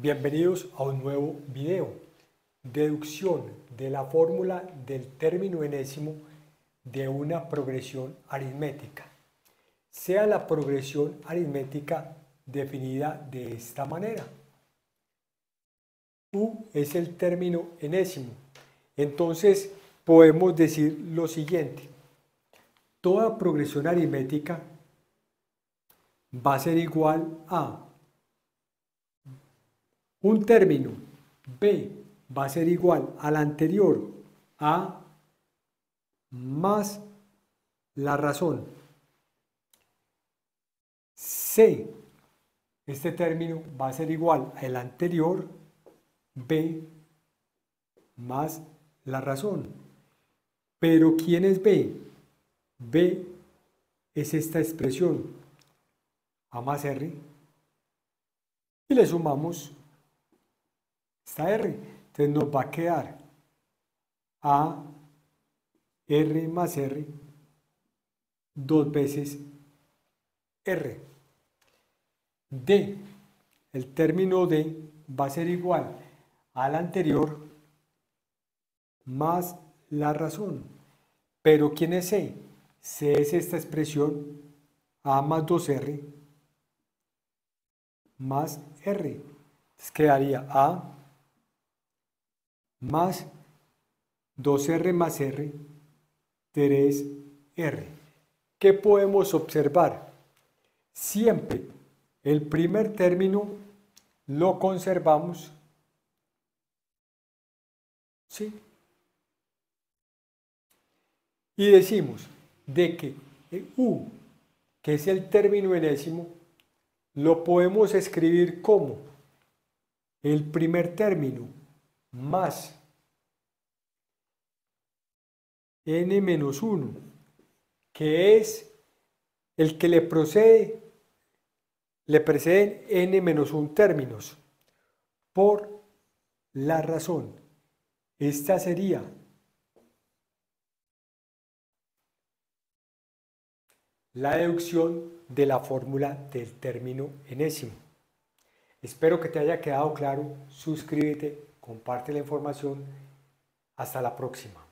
Bienvenidos a un nuevo video. Deducción de la fórmula del término enésimo de una progresión aritmética. Sea la progresión aritmética definida de esta manera. U es el término enésimo. Entonces podemos decir lo siguiente. Toda progresión aritmética va a ser igual a un término b va a ser igual al anterior a más la razón. C, este término va a ser igual al anterior b más la razón. Pero ¿quién es b? B es esta expresión a más r y le sumamos esta r. Entonces nos va a quedar a r más r dos veces r. D, el término d va a ser igual al anterior más la razón. Pero ¿quién es c? C es esta expresión a más 2r más r. Entonces quedaría a más 2r más r, 3r. ¿Qué podemos observar? Siempre el primer término lo conservamos, ¿sí? Y decimos de que u, que es el término enésimo, lo podemos escribir como el primer término más n-1, que es el que le preceden n-1 términos, por la razón. Esta sería la deducción de la fórmula del término enésimo. Espero que te haya quedado claro. Suscríbete, comparte la información. Hasta la próxima.